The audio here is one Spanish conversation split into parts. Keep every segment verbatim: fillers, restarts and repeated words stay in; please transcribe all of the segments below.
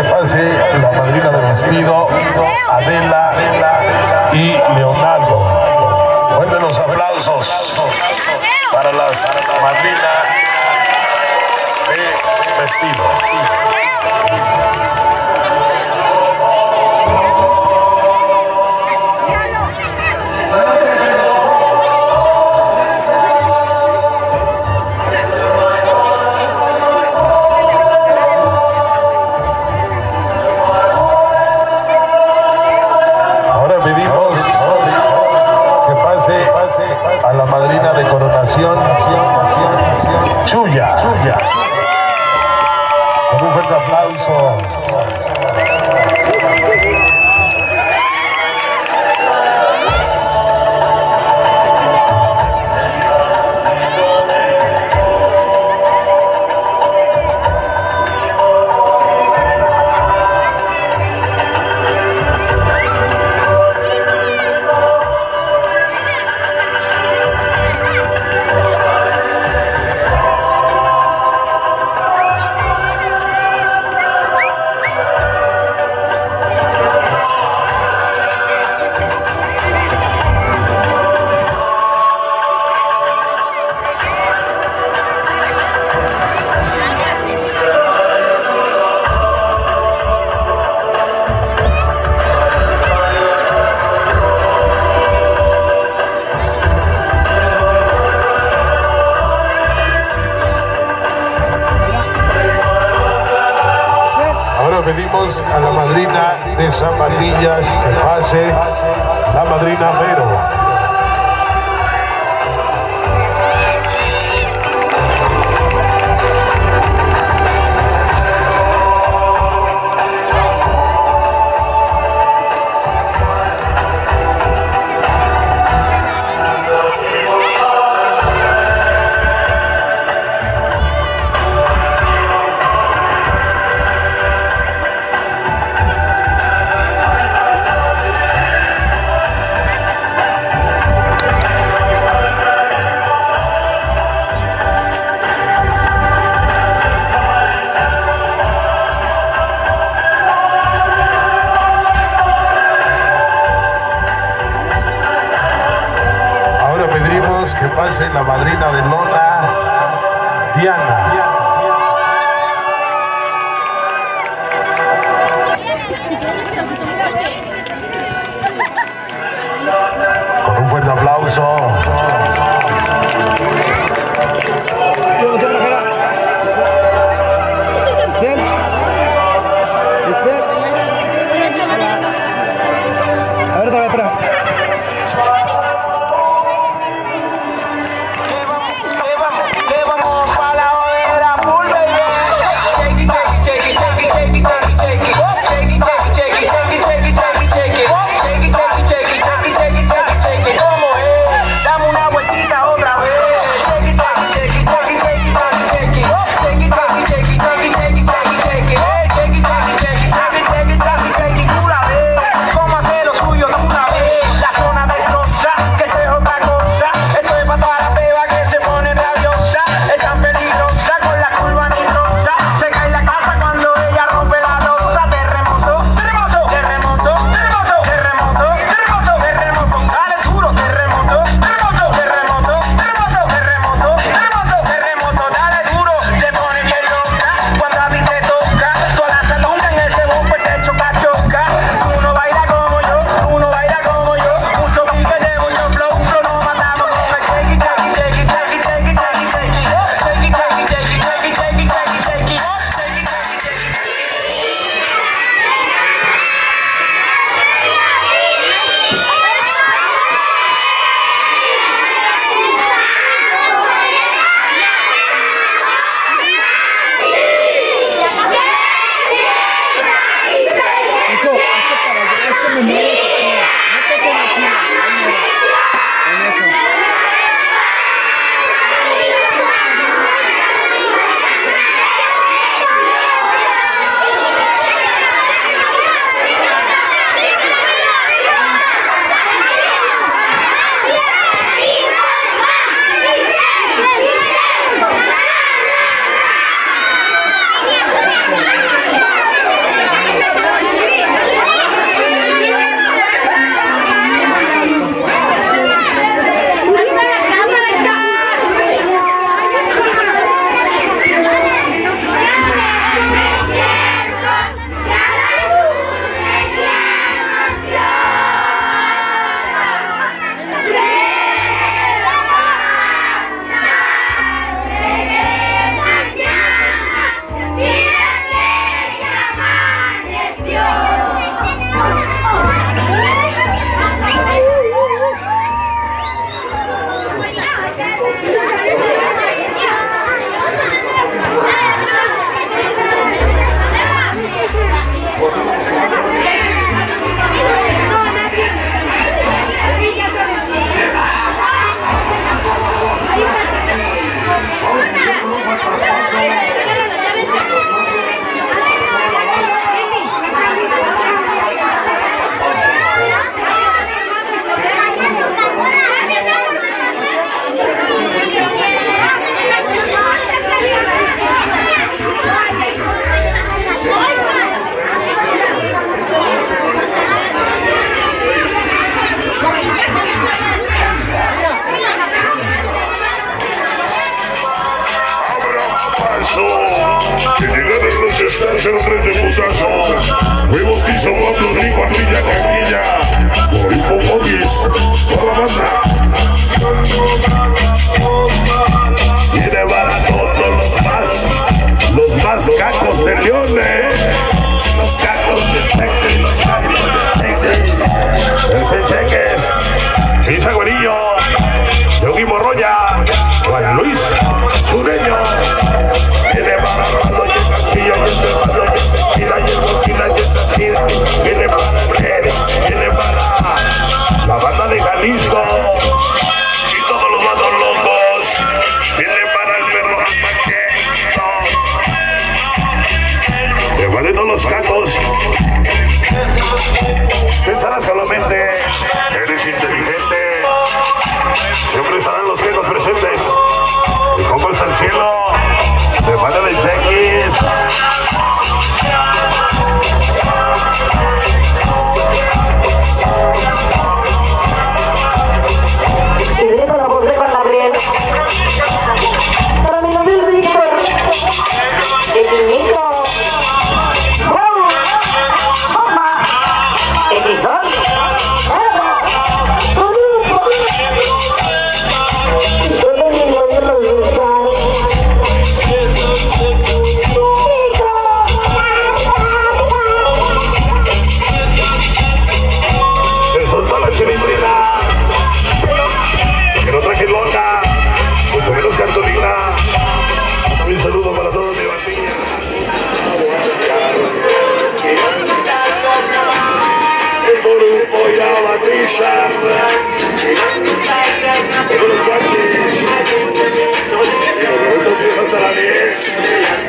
que pase la madrina de vestido, Adela y Leonardo. Fuerten los aplausos para las madrinas de vestido. A la madrina de coronación, Chuya. Con un fuerte aplauso. Pedimos a la madrina de Zapatillas que pase, la madrina Vero. Que pase la madrina de Lola, Diana. Con un fuerte aplauso. A ver, espera, espera. Que vamos para la O D está el cero trece putazo. Fue bautizo, Pablo Rico, Ardilla, Caquilla. Por Hipopogis, toda la banda. Viene para todos los más, los más cacos de León, eh. Los cacos de Texas, los cacos de Texas. El Cheques, Pisa Güerillo, Yogi Morroya, Juan Luis Sureño. Viene para Rolando y el Cachillo y el Cerrado y el Tequila y el Cocina y el Sachira. Viene para el Jerry, viene para la banda de Jalisco y todos los bandos locos. Viene para el perro Paqueto. Le valen todos los cacos. Pensarás solamente, eres inteligente. Siempre estarán los viejos presentes. Y como es al cielo, te mandan el chequis. Y viendo la voz de Juan Gabriel. Para mi novio Víctor. El niñito. ¡Wow! ¡Mamá! ¡Edison! Todos los guachis, hasta la diez.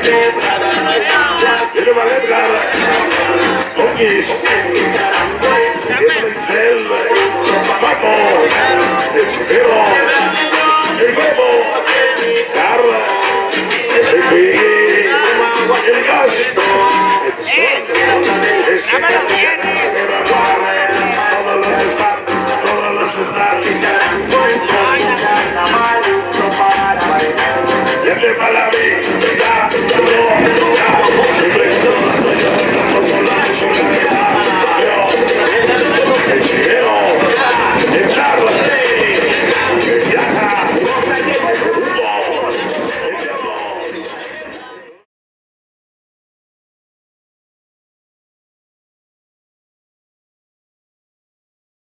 Viene para Edgar, Ongis, viene el Excel, Paco, el Chiquero, el Bebo, Carla, ese Piggy, el Gas, el Sol, ese todos los están, todos los están. Viene para mí.